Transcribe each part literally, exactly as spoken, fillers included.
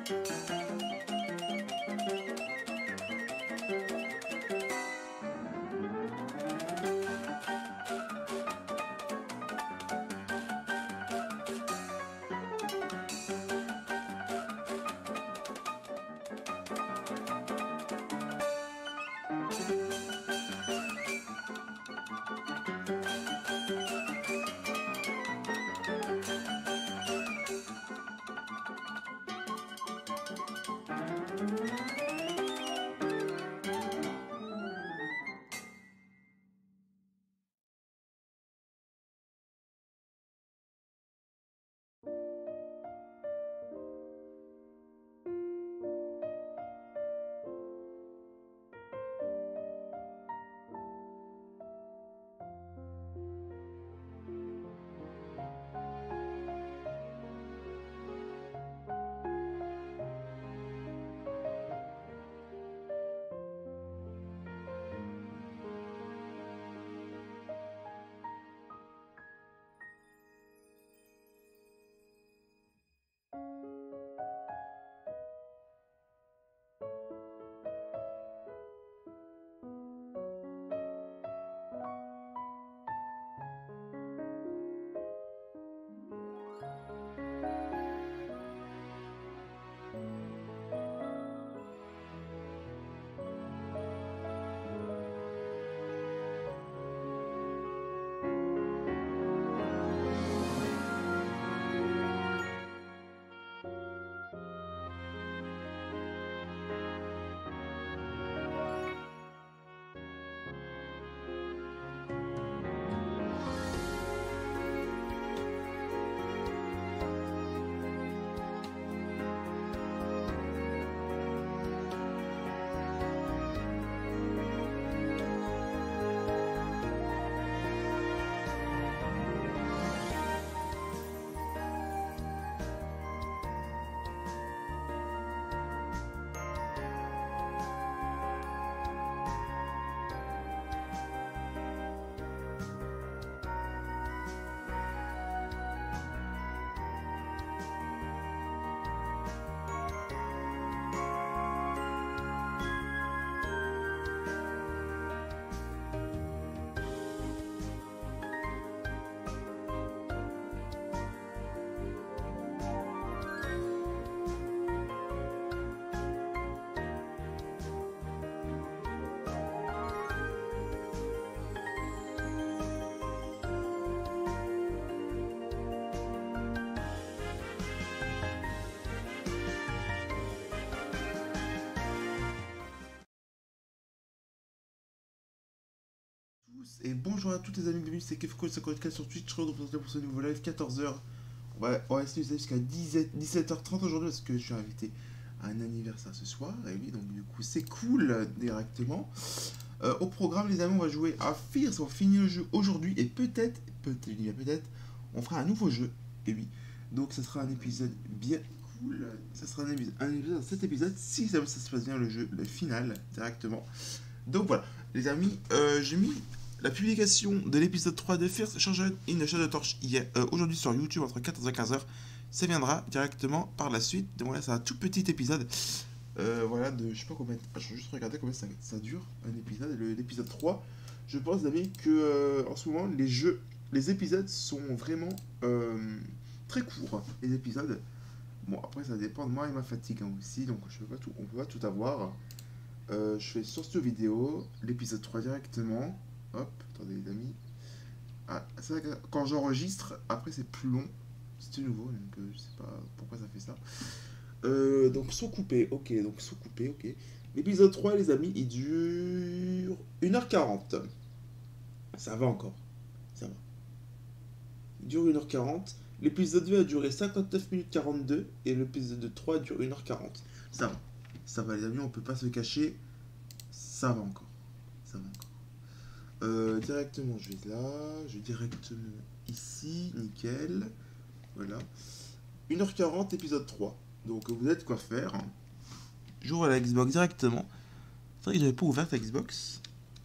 Et bonjour à tous les amis, bienvenue, c'est Kefko cinquante-quatre sur Twitch, je vous retrouve pour ce nouveau live, quatorze heures. On va, on va essayer jusqu'à dix-sept heures trente aujourd'hui parce que je suis invité à un anniversaire ce soir. Et oui, donc du coup c'est cool directement. Euh, au programme les amis, on va jouer à Fierce, on finit le jeu aujourd'hui et peut-être, peut-être, il y a peut-être, on fera un nouveau jeu. Et oui, donc ça sera un épisode bien cool. Ça sera un épisode, un épisode, cet épisode, si ça, ça se passe bien le jeu, le final directement. Donc voilà, les amis, euh, j'ai mis la publication de l'épisode trois de Fierce Charged in the Shadow Torch hier, euh, aujourd'hui sur YouTube entre quatorze et quinze heures. Ça viendra directement par la suite. Donc voilà, c'est un tout petit épisode. Euh, voilà, de je sais pas combien. Je vais juste regarder combien ça, ça dure un épisode. Le, l'épisode trois, je pense, les amis, que euh, en ce moment, les jeux, les épisodes sont vraiment euh, très courts. Les épisodes. Bon, après, ça dépend de moi et ma fatigue hein, aussi. Donc, je peux pas tout, on peut pas tout avoir. Euh, je fais sur cette vidéo l'épisode trois directement. Hop, attendez les amis. Ah, c'est vrai que quand j'enregistre, après c'est plus long. C'est nouveau, donc euh, je sais pas pourquoi ça fait ça. Euh, donc son coupé, ok, donc son coupé, ok. L'épisode trois, les amis, il dure une heure quarante. Ça va encore, ça va. Il dure une heure quarante. L'épisode deux a duré cinquante-neuf minutes quarante-deux et l'épisode trois dure une heure quarante. Ça va, ça va les amis, on peut pas se cacher. Ça va encore, ça va encore. Euh, directement, je vais là, je vais directement ici, nickel. Voilà. une heure quarante, épisode trois. Donc vous avez de quoi faire. J'ouvre la Xbox directement. C'est vrai que j'avais pas ouvert la Xbox.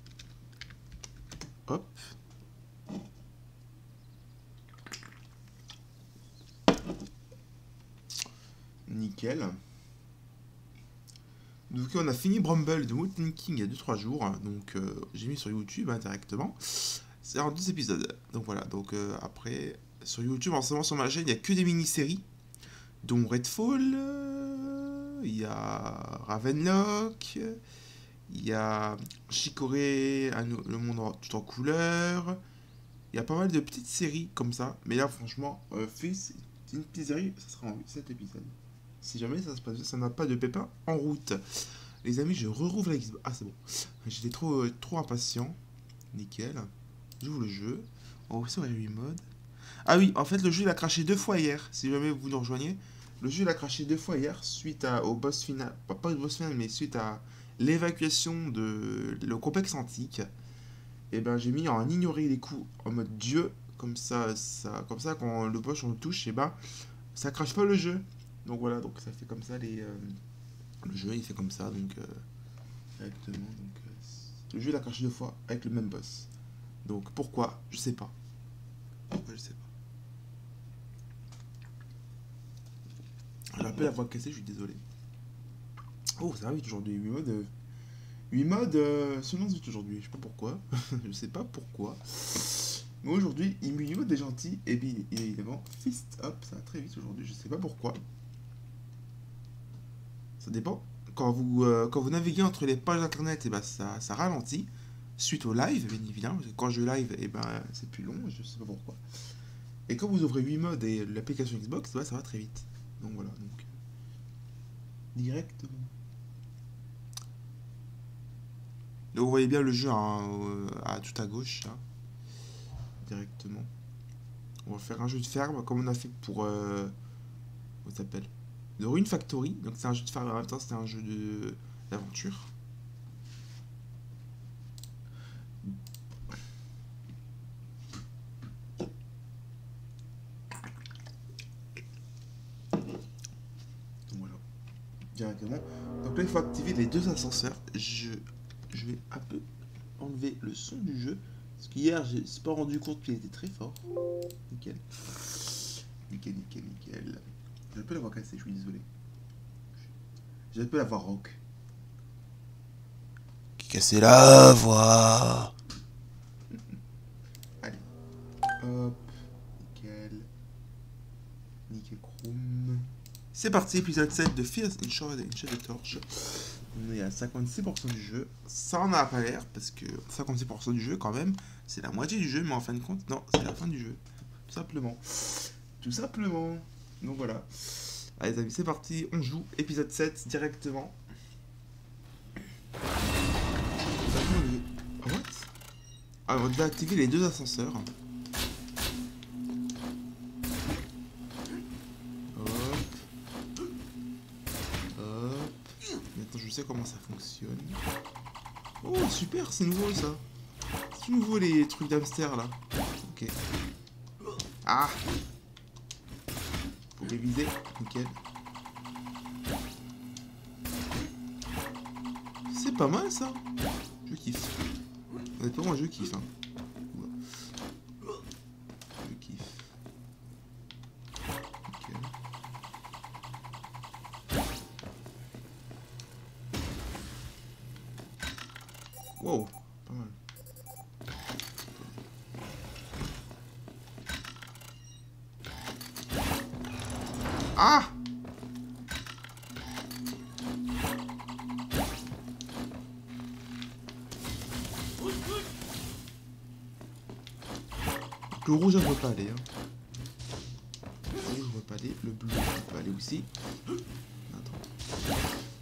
Hop. Nickel. Donc on a fini Bramble de Mountain King il y a deux trois jours, hein, donc euh, j'ai mis sur YouTube hein, directement. C'est en deux épisodes. Donc voilà, donc euh, après, sur YouTube, en ce moment sur ma chaîne, il n'y a que des mini-séries, dont Redfall, euh, il y a Ravenlock, il y a Chicorée, le monde en, tout en couleur. Il y a pas mal de petites séries comme ça, mais là franchement, euh, Fils, c'est une petite série, ça sera en sept épisodes. Si jamais ça se passe, ça n'a pas de pépin en route. Les amis, je re-rouvre la Xbox. Ah, c'est bon. J'étais trop, euh, trop impatient. Nickel. J'ouvre le jeu. On va aussi ouvrir huit modes. Ah oui, en fait, le jeu il a craché deux fois hier. Si jamais vous nous rejoignez, le jeu il a craché deux fois hier suite à, au boss final. Pas, pas au boss final, mais suite à l'évacuation de le complexe antique. Et ben, j'ai mis en ignorer les coups en mode Dieu. Comme ça, ça, comme ça quand le boss on le touche, et ben, ça crache pas le jeu. Donc voilà, donc ça fait comme ça les. Euh, le jeu il fait comme ça, donc. Euh, directement, donc. Euh, le jeu il a craché deux fois avec le même boss. Donc pourquoi? Je sais pas. Pourquoi je sais pas. J'ai un peu la voix cassée, je suis désolé. Oh, ça va vite aujourd'hui. huit modes. Euh, huit modes euh, se lancent vite aujourd'hui. Je sais pas pourquoi. Je sais pas pourquoi. Mais aujourd'hui, huit modes est gentil. Et puis évidemment, Fist Up, ça va très vite aujourd'hui. Je sais pas pourquoi. Ça dépend. Quand vous, euh, quand vous naviguez entre les pages internet, et ben ça, ça ralentit. Suite au live, bien évidemment. Parce que quand je live, et ben c'est plus long. Je sais pas pourquoi. Et quand vous ouvrez huit modes et l'application Xbox, bah, ça va très vite. Donc voilà. Donc, directement. Donc vous voyez bien le jeu hein, à tout à gauche. Là. Directement. On va faire un jeu de ferme comme on a fait pour. Euh, comment ça s'appelle? De Rune Factory. Donc c'est un jeu de ferme en même temps, c'est un jeu de d'aventure. Voilà. Directement. Donc là il faut activer les deux ascenseurs. Je, je vais un peu enlever le son du jeu. Parce qu'hier je ne me suis pas rendu compte qu'il était très fort. Nickel. Nickel, nickel, nickel. Je peux l'avoir cassé, je suis désolé. Je peux l'avoir rock. Casser la voix. Allez. Hop. Nickel. Nickel chrome. C'est parti, épisode sept de Fierce in Shore et Shade de Torche. On est à cinquante-six pour cent du jeu. Ça en a pas l'air, parce que cinquante-six pour cent du jeu, quand même, c'est la moitié du jeu, mais en fin de compte, non, c'est la fin du jeu. Tout simplement. Tout simplement. Donc voilà. Allez, les amis, c'est parti. On joue épisode sept directement. What? Ah, on va activer les deux ascenseurs. Hop. Hop. Maintenant, je sais comment ça fonctionne. Oh, super, c'est nouveau ça. C'est nouveau les trucs d'hamster là. Ok. Ah! Faut réviser. Nickel. C'est pas mal ça. Je kiffe. Honnêtement, moi je kiffe. Hein. Je kiffe. Nickel. Wow, pas mal. Ah! Le rouge, ne peut pas aller. Hein. Le rouge, ne peut pas aller. Le bleu, ne peut aller aussi. Attends.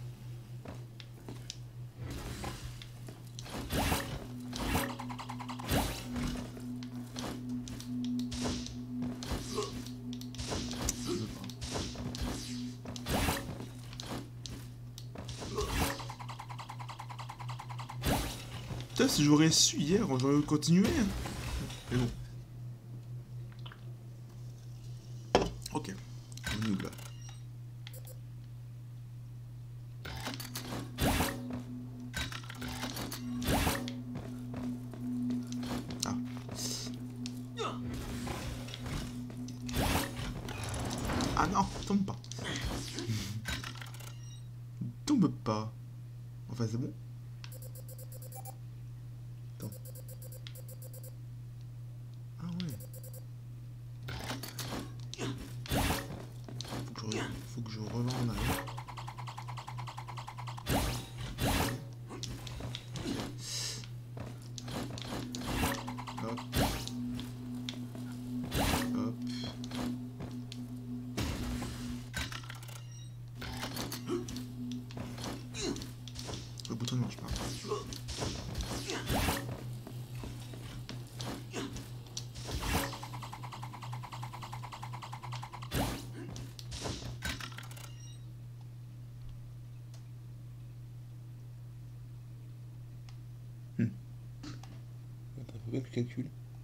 Putain, si j'aurais su hier, j'aurais continué. Mais bon. Ok. On est où là? Ah. Ah non, tombe pas. Tombe pas. Enfin, c'est bon. Attends. Ah ouais. Faut que je, faut que je revienne en arrière. Hop. Hop. Le bouton ne marche pas. Hmm. Attends, faut bien que je calcule.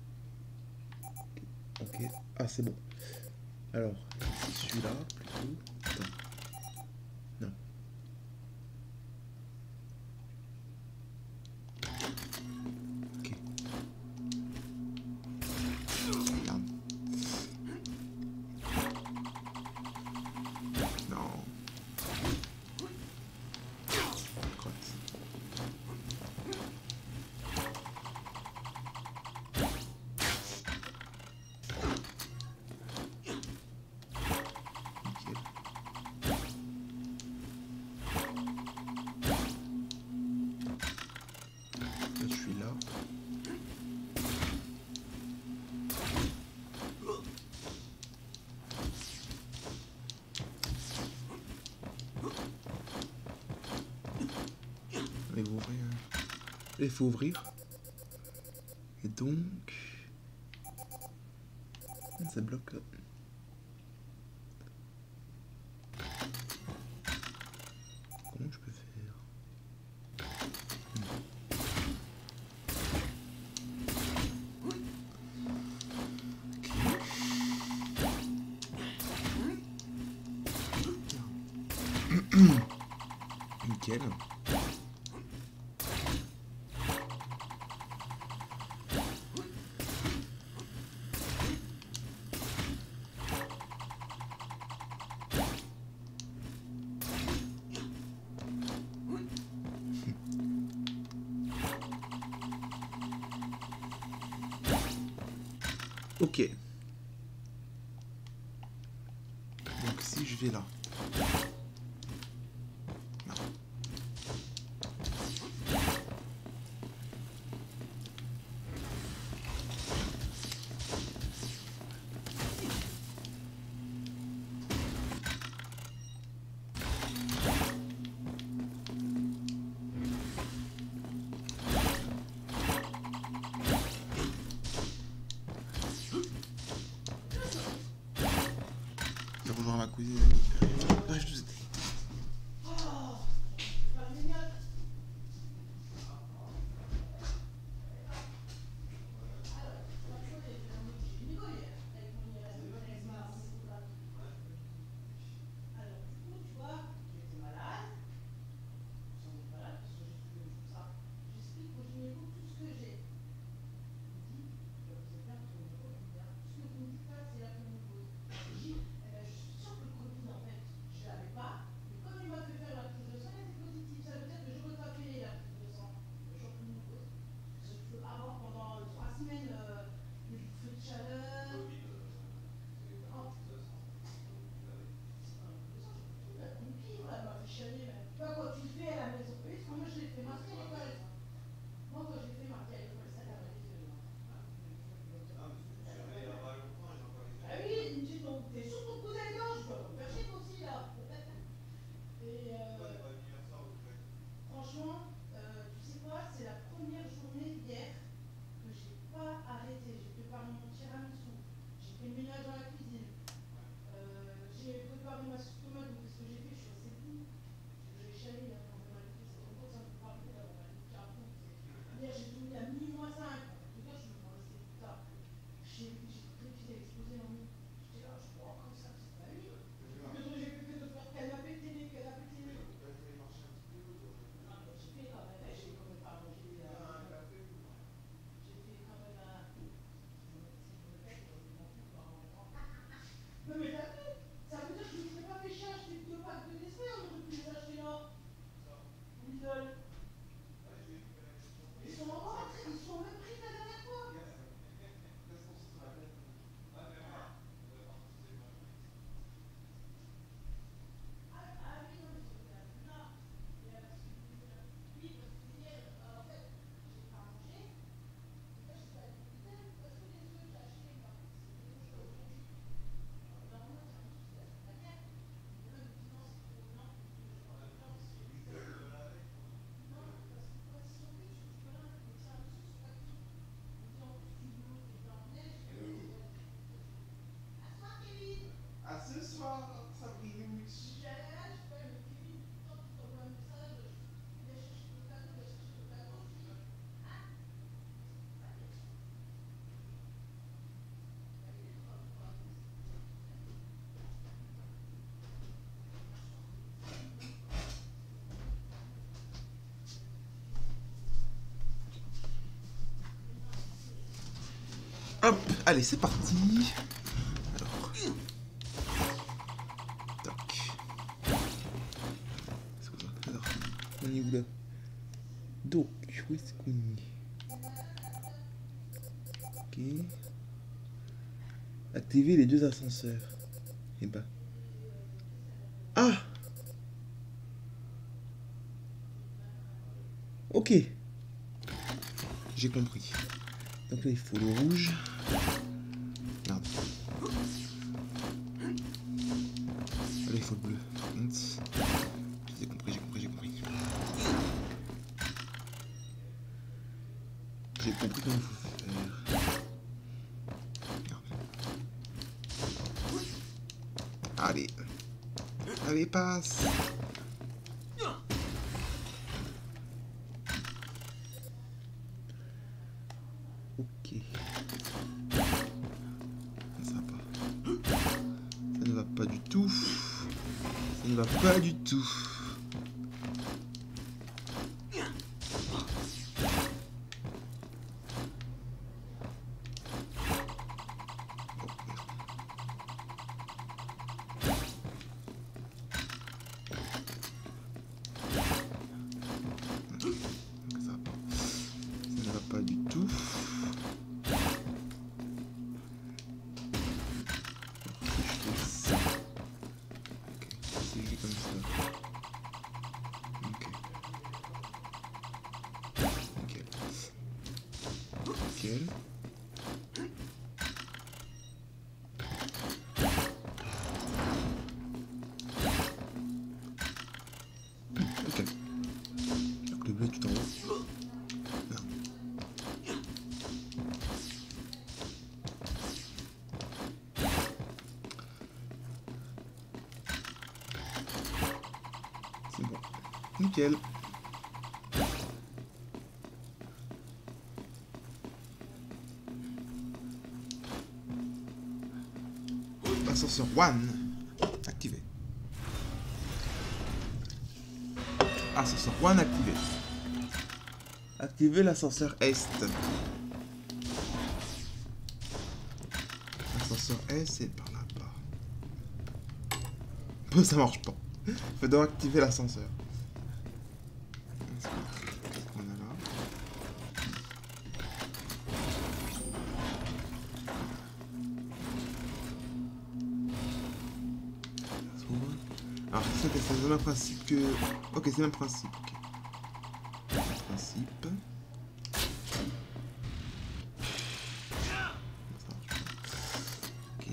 Ok. Ah, c'est bon. Alors, c'est celui-là, plutôt. Attends. Non. Ok. Regarde. Non. Crotte. Nickel. Là, je suis là. Il faut ouvrir. Il faut ouvrir. Et donc... Ça bloque là. Comment je peux faire? Nickel. Ok. Donc si je vais là. Non. Je vais rejoindre ma cousine. Bref, je vous ai dit. À ce soir, Sabrine. Hop, allez, c'est parti. Alors. Tac. C'est quoi ça? Alors, on est où là? Donc, où est-ce qu'on est? Ok. Activer les deux ascenseurs. Et bah. Ah! Ok. J'ai compris. Donc là, il faut le rouge. Merde. Là, il faut le bleu. J'ai compris, j'ai compris, j'ai compris. J'ai compris comment il faut faire. Merde. Allez. Allez, passe. Ok. Ça va pas. Ça ne va pas du tout. Ça ne va pas du tout. Pas du tout. Ok, c'est juste comme ça. Ok. Nickel. Nickel. Ok. Donc le bleu tout en haut. C'est bon. Nickel. Ascenseur one activé. Ascenseur one activé. Activer l'ascenseur est. L'ascenseur est, c'est par là-bas. Ça marche pas. Faut donc activer l'ascenseur. Qu'est-ce qu'on a là? Alors je sais que c'est le même principe que... Ok, c'est le même principe. Ok. Le même principe. Ok.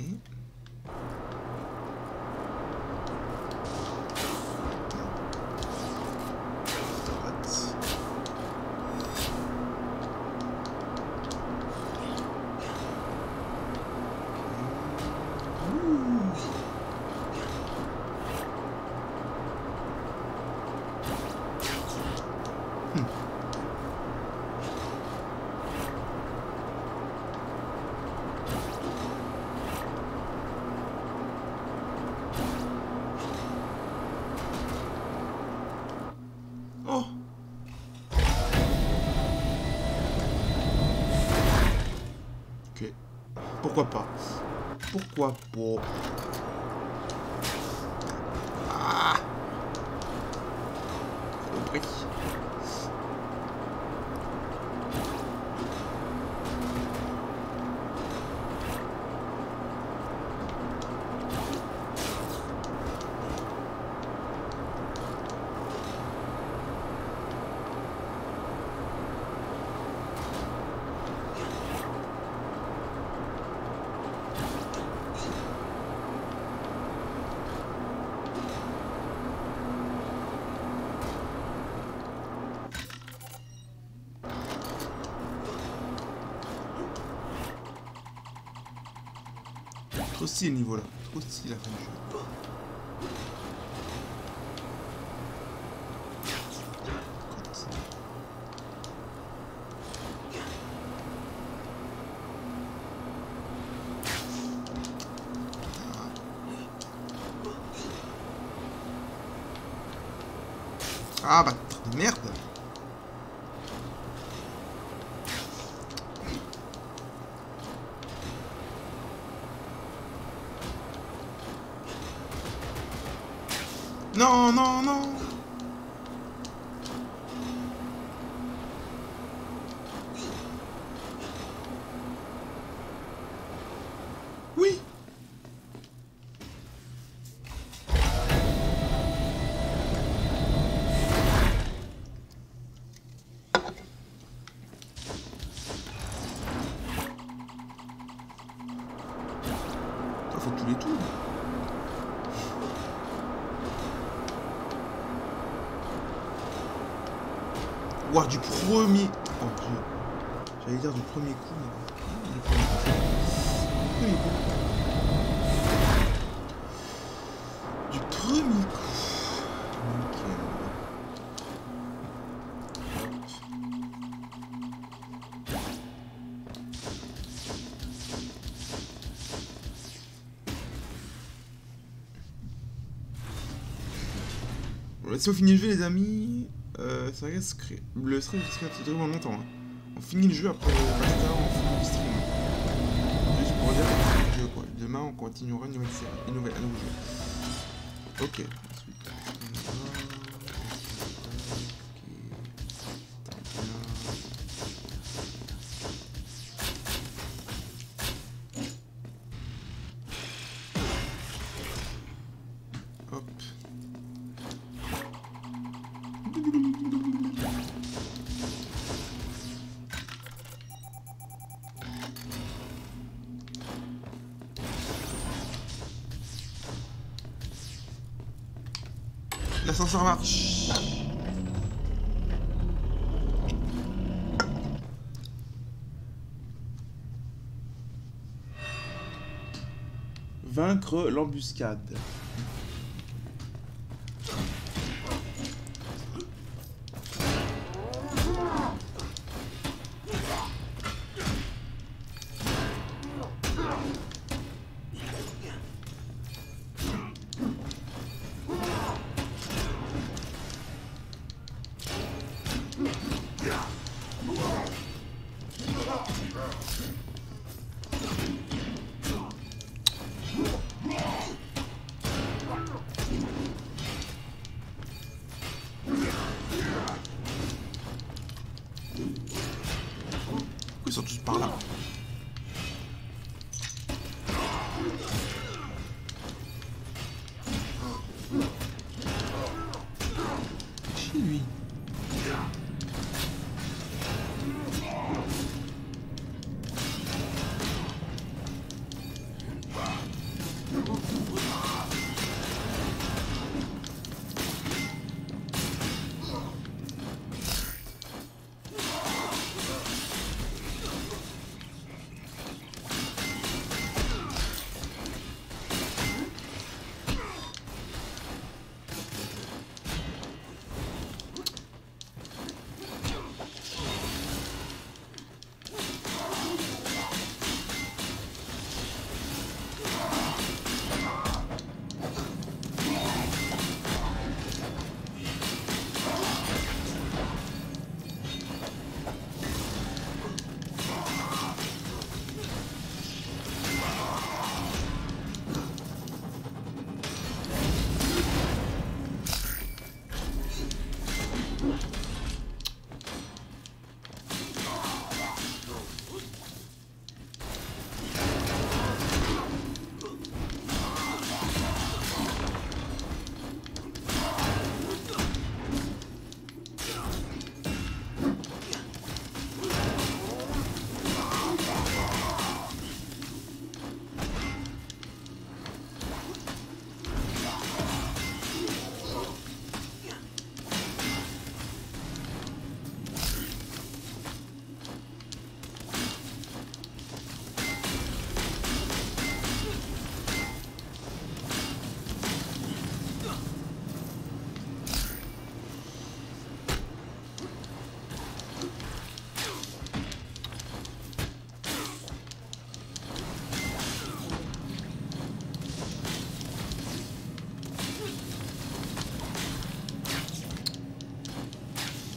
Oh! Ok. Pourquoi pas? Pourquoi pas? Ah! Le bruit. Trop stylé le niveau là. aussi la fin du jeu. Ah bah merde. Non, non, non. Oui. Faut tous les tours. Ouah, du premier. Oh dieu. J'allais dire du premier coup, mais. Du premier coup. Du premier coup. Du premier coup. Nickel. Bon, si on finit le jeu, les amis. Euh, ça reste le stream serait vraiment longtemps. Hein. On finit le jeu après le basta, on finit le stream. Juste pour dire qu'on finit le jeu quoi. Demain on continuera une nouvelle série, une nouvelle, un nouveau jeu. Ok. Ensuite, hop. L'ascenseur marche. Vaincre l'embuscade. Ils sont tous par là. Chez lui.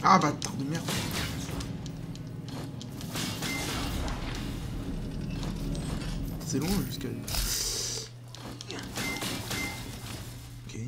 Ah, bâtard de merde. C'est long jusqu'à... Ok.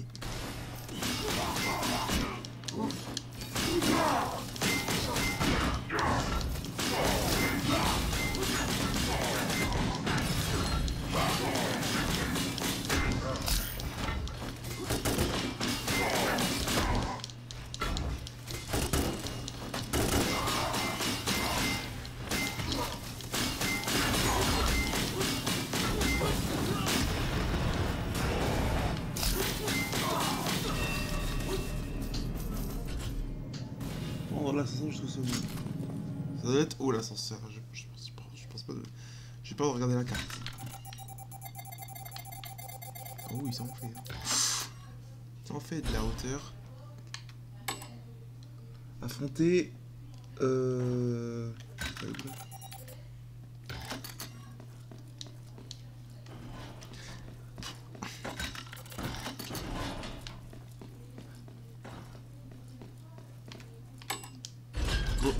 Oh, l'ascenseur, je trouve ça bon. Ça doit être haut l'ascenseur. Je, je, je, je pense pas de. J'ai peur de regarder la carte. Oh, ils en fait. Ça en fait de la hauteur. Affronter. Euh. Bon.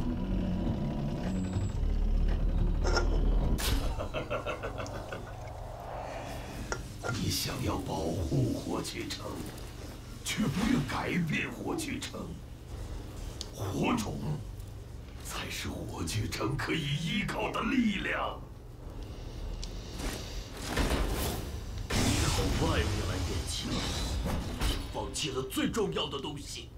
你想要保护火炬城，却不愿改变火炬城。火种才是火炬城可以依靠的力量。依靠外物来变强，就放弃了最重要的东西。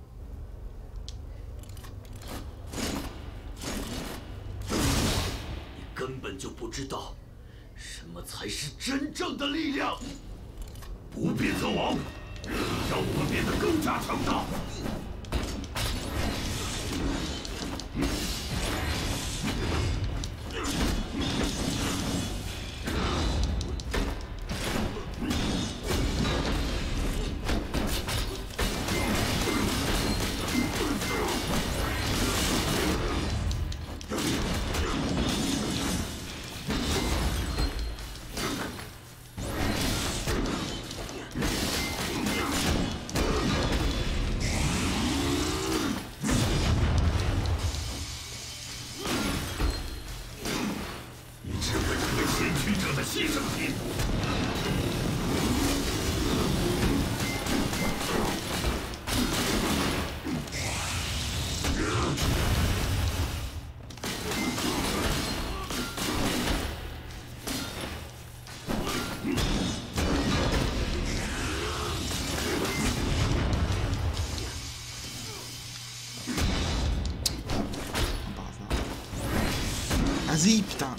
你根本就不知道。 什么才是真正的力量？不变则亡，让我们变得更加强大。牺牲品。 Vas-y, putain.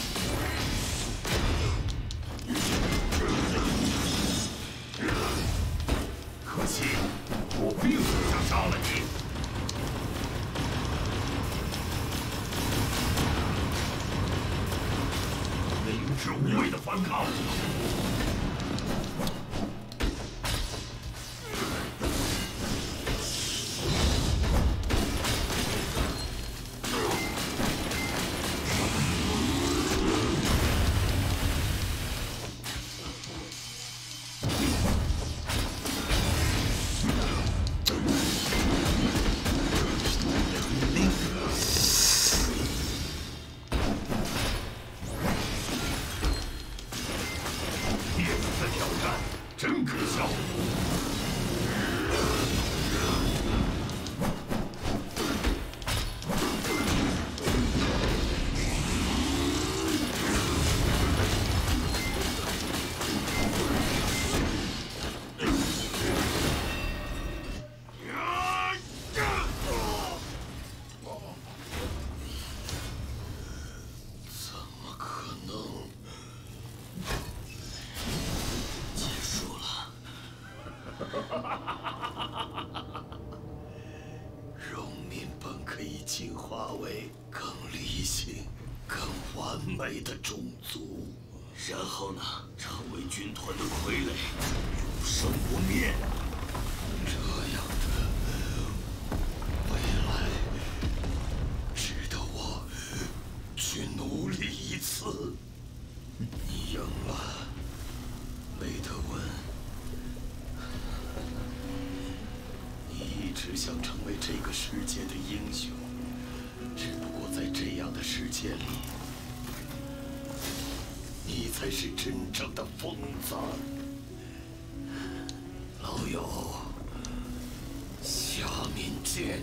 然后呢，成为军团的傀儡，永生不灭。这样的未来，值得我去努力一次。你赢了，雷德温。你一直直想成为这个世界的英雄，只不过在这样的世界里，你才是真正的疯子。老友，下面见。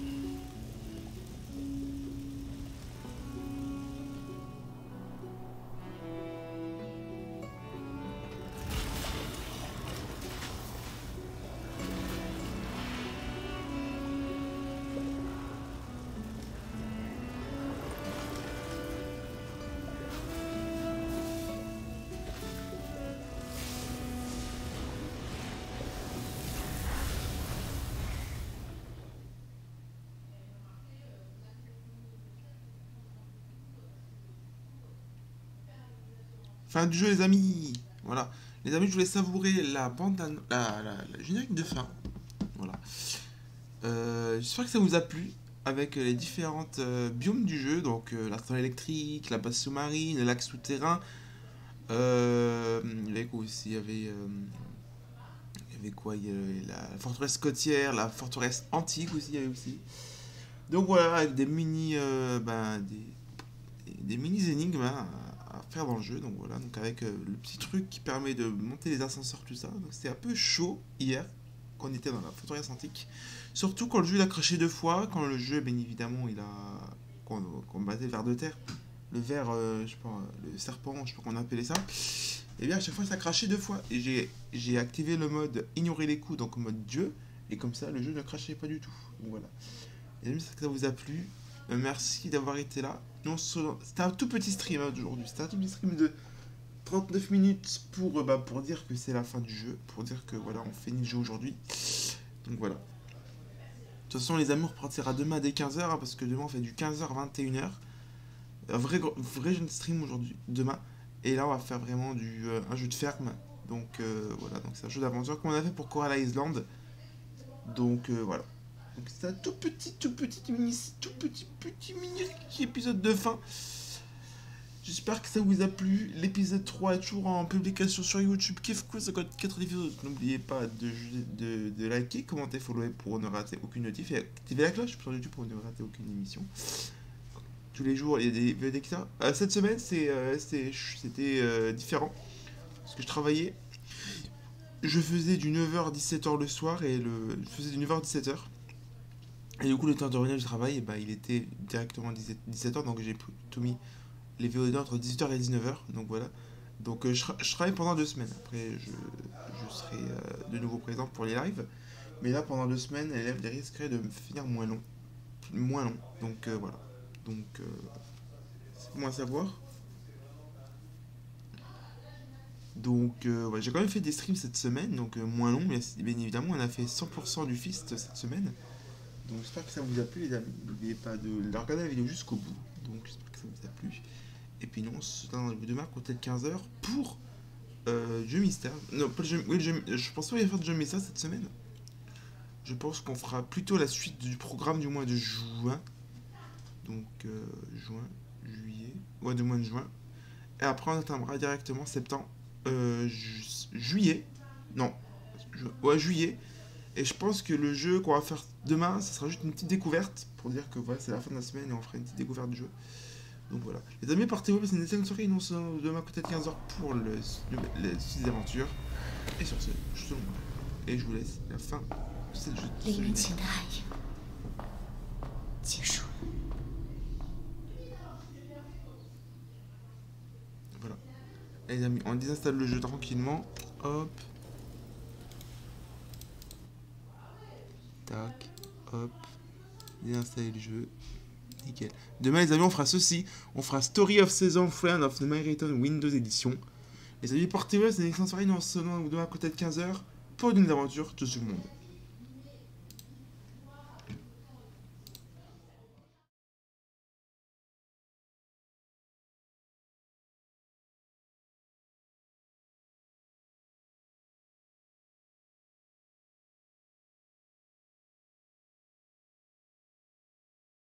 Fin du jeu, les amis. Voilà. Les amis, je voulais savourer la bande, la, la, la, la générique de fin. Voilà. Euh, J'espère que ça vous a plu avec les différentes euh, biomes du jeu. Donc euh, la centrale électrique, la base sous-marine, le lac souterrain. Euh, il y avait quoi aussi? Il y avait, euh, il y avait quoi? Il y avait la forteresse côtière, la forteresse antique aussi. Il y avait aussi. Donc voilà, avec des mini, euh, ben, des, des mini énigmes. Hein, faire dans le jeu, donc voilà, donc avec euh, le petit truc qui permet de monter les ascenseurs, tout ça. Donc c'était un peu chaud hier quand on était dans la forteresse antique, surtout quand le jeu il a craché deux fois, quand le jeu bien évidemment il a quand on battait le ver de terre, le ver, euh, je sais pas, le serpent, je sais pas comment on appelait ça, et bien à chaque fois ça crachait deux fois et j'ai j'ai activé le mode ignorer les coups, donc mode dieu, et comme ça le jeu ne crachait pas du tout. Donc voilà, et j'espère que ça vous a plu. Euh, merci d'avoir été là. C'était un tout petit stream hein, d'aujourd'hui. C'était un tout petit stream de trente-neuf minutes pour, euh, bah, pour dire que c'est la fin du jeu. Pour dire que voilà, on finit le jeu aujourd'hui. Donc voilà. De toute façon, les amis, on repartira demain dès quinze heures. Hein, parce que demain, on fait du quinze heures à vingt et une heures. Un vrai, vrai jeune stream aujourd'hui, demain. Et là, on va faire vraiment du, euh, un jeu de ferme. Donc euh, voilà. Donc c'est un jeu d'aventure qu'on a fait pour Coral Island. Donc euh, voilà. Donc c'est un tout petit, tout petit mini, tout petit, petit mini épisode de fin. J'espère que ça vous a plu. L'épisode trois est toujours en publication sur YouTube. Kefko cinquante-quatre épisodes. N'oubliez pas de, de, de liker, commenter, follower pour ne rater aucune notif. Et activer la cloche sur YouTube pour ne rater aucune émission. Tous les jours, il y a des vidéos ça. Euh, cette semaine, c'est, euh, c'était euh, différent. Parce que je travaillais. Je faisais du neuf heures à dix-sept heures le soir. Et le, je faisais du neuf heures à dix-sept heures. Et du coup, le temps de revenir du travail, et bah, il était directement à dix-sept heures, donc j'ai tout mis les V O D entre dix-huit heures et dix-neuf heures, donc voilà. Donc euh, je, je travaille pendant deux semaines, après je, je serai euh, de nouveau présent pour les lives, mais là pendant deux semaines, les lives risqueraient de me finir moins long, moins long, donc euh, voilà. Donc euh, c'est bon à savoir. Donc euh, ouais, j'ai quand même fait des streams cette semaine, donc euh, moins long, mais bien évidemment on a fait cent pour cent du Fist cette semaine. Donc j'espère que ça vous a plu les amis, n'oubliez pas de regarder la vidéo jusqu'au bout, donc j'espère que ça vous a plu. Et puis nous on se retrouve demain à côté de quinze heures pour euh, jeu mystère. Non, pas le jeu, oui, le jeu, je pense pas qu'il va faire de jeu mystère cette semaine. Je pense qu'on fera plutôt la suite du programme du mois de juin. Donc euh, juin, juillet, ouais du mois de juin. Et après on atteindra directement septembre, euh, ju juillet, non, ju ouais juillet. Et je pense que le jeu qu'on va faire demain, ce sera juste une petite découverte pour dire que voilà, c'est la fin de la semaine et on fera une petite découverte du jeu. Donc voilà. Les amis, partez-vous, c'est une excellente soirée. Nous, on se retrouve demain peut-être quinze heures pour le, le, les six aventures. Et sur ce, je vous et je vous laisse la fin de cette jeu. 令人情的暗影结束了。 Voilà. Et les amis, on désinstalle le jeu tranquillement. Hop. Tac, hop, désinstaller le jeu, nickel. Demain les amis on fera ceci, on fera Story of Season Friend of the Marathon Windows Edition. Les amis portez-vous, c'est une excellente soirée, nous on se retrouve demain à côté de quinze heures pour une aventure de ce monde.